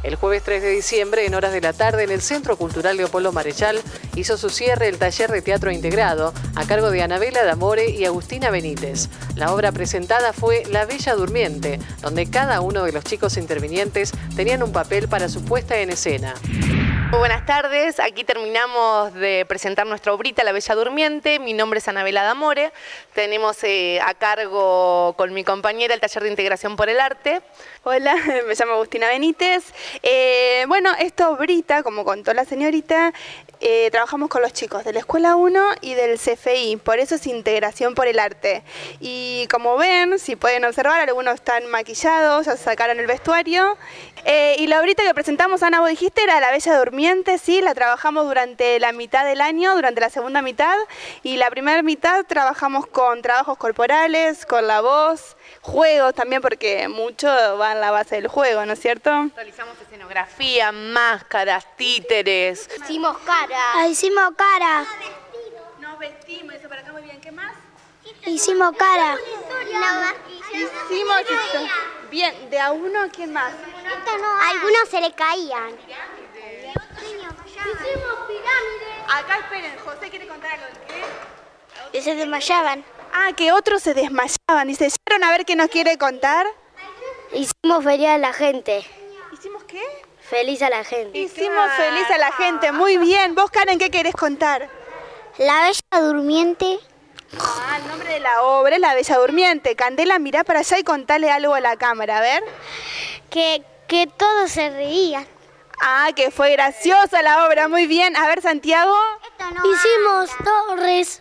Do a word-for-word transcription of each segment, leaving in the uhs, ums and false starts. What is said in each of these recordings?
El jueves tres de diciembre, en horas de la tarde, en el Centro Cultural Leopoldo Marechal, hizo su cierre el taller de teatro integrado a cargo de Anabela D'Amore y Agustina Benítez. La obra presentada fue La Bella Durmiente, donde cada uno de los chicos intervinientes tenían un papel para su puesta en escena. Muy buenas tardes, aquí terminamos de presentar nuestra obrita La Bella Durmiente. Mi nombre es Anabela D'Amore. Tenemos eh, a cargo con mi compañera el taller de integración por el arte. Hola, me llamo Agustina Benítez. Eh, bueno, esta obrita, como contó la señorita, eh, trabajamos con los chicos de la Escuela uno y del C F I, por eso es integración por el arte. Y como ven, si pueden observar, algunos están maquillados, ya se sacaron el vestuario. Eh, y la obrita que presentamos, Ana, vos dijiste, era La Bella Durmiente, sí, la trabajamos durante la mitad del año, durante la segunda mitad, y la primera mitad trabajamos con trabajos corporales, con la voz, juegos también, porque mucho va en la base del juego, ¿no es cierto? Realizamos escenografía, máscaras, títeres. Hicimos cara. Ah, hicimos cara. Nos vestimos, eso para acá muy bien, ¿qué más? Hicimos cara. Hicimos esto. Bien, de a uno, ¿quién más? Algunos se le caían. Hicimos pirámides. Acá esperen, José quiere contar algo. ¿Qué? Y se desmayaban. Ah, que otros se desmayaban. Dice, ¿llegaron a ver qué nos quiere contar? Hicimos feliz a la gente. ¿Hicimos qué? Feliz a la gente. Hicimos feliz a la gente. Muy bien. ¿Vos, Karen, qué querés contar? La Bella Durmiente. Ah, el nombre de la obra es La Bella Durmiente. Candela, mirá para allá y contale algo a la cámara, a ver. Que, que todos se reían. Ah, que fue graciosa la obra. Muy bien. A ver, Santiago. No Hicimos anda. torres.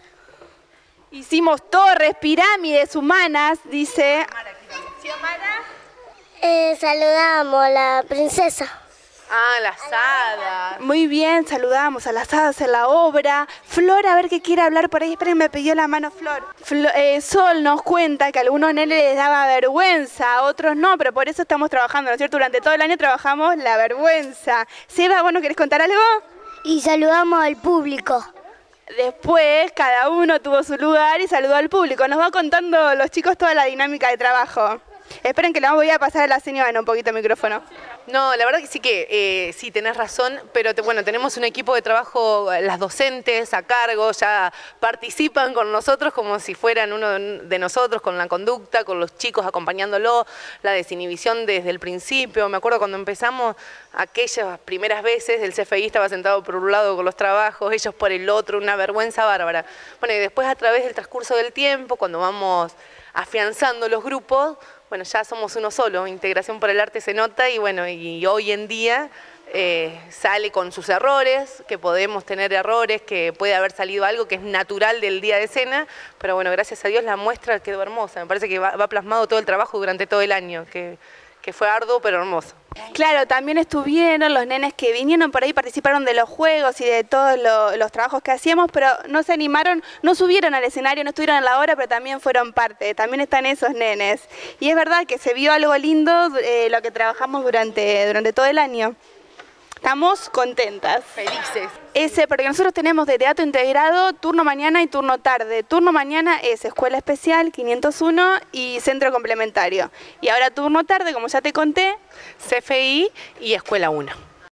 Hicimos torres, pirámides humanas, dice. ¿Sí, Amara? Eh, saludamos a la princesa. Ah, las hadas. Muy bien, saludamos a las hadas en la obra. Flor, a ver qué quiere hablar por ahí. Esperen, me pidió la mano Flor. Flo eh, Sol nos cuenta que a algunos nenes les daba vergüenza, a otros no, pero por eso estamos trabajando, ¿no es cierto? Durante todo el año trabajamos la vergüenza. Seba, ¿vos no querés contar algo? Y saludamos al público. Después, cada uno tuvo su lugar y saludó al público. Nos va contando los chicos toda la dinámica de trabajo. Esperen que la voy a pasar a la señora un poquito el micrófono. No, la verdad que sí que eh, sí, tenés razón, pero te, bueno, tenemos un equipo de trabajo, las docentes a cargo, ya participan con nosotros como si fueran uno de nosotros, con la conducta, con los chicos acompañándolo, la desinhibición desde el principio. Me acuerdo cuando empezamos aquellas primeras veces, el C F I estaba sentado por un lado con los trabajos, ellos por el otro, una vergüenza bárbara. Bueno, y después a través del transcurso del tiempo, cuando vamos afianzando los grupos, bueno, ya somos uno solo, integración por el arte se nota y bueno, y hoy en día eh, sale con sus errores, que podemos tener errores, que puede haber salido algo que es natural del día de escena, pero bueno, gracias a Dios la muestra quedó hermosa, me parece que va, va plasmado todo el trabajo durante todo el año, que, que fue arduo pero hermoso. Claro, también estuvieron los nenes que vinieron por ahí, participaron de los juegos y de todos lo, los trabajos que hacíamos, pero no se animaron, no subieron al escenario, no estuvieron en la obra, pero también fueron parte, también están esos nenes. Y es verdad que se vio algo lindo eh, lo que trabajamos durante, durante todo el año. Estamos contentas. Felices. Ese, porque nosotros tenemos de teatro integrado turno mañana y turno tarde. Turno mañana es Escuela Especial quinientos uno y Centro Complementario. Y ahora turno tarde, como ya te conté, C F I y Escuela uno.